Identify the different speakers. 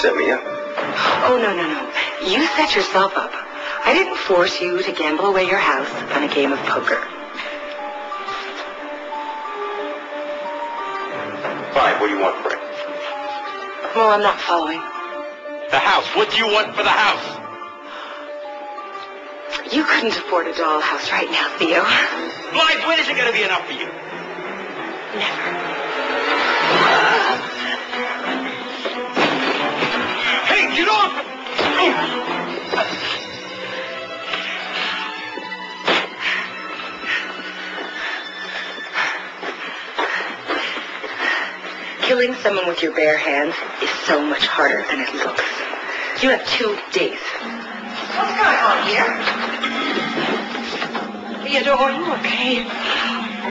Speaker 1: set me up.
Speaker 2: Oh, no. You set yourself up. I didn't force you to gamble away your house on a game of poker.
Speaker 1: Fine, what do you want for it?
Speaker 2: Well, I'm not following.
Speaker 1: The house. What do you want for the house?
Speaker 2: You couldn't afford a dollhouse right now, Theo.
Speaker 1: Clive, when is it going to be enough for you?
Speaker 2: Never.
Speaker 1: Hey, get off!
Speaker 2: Killing someone with your bare hands is so much harder than it looks. You have 2 days.
Speaker 3: What's going on here? Theodore, are you okay?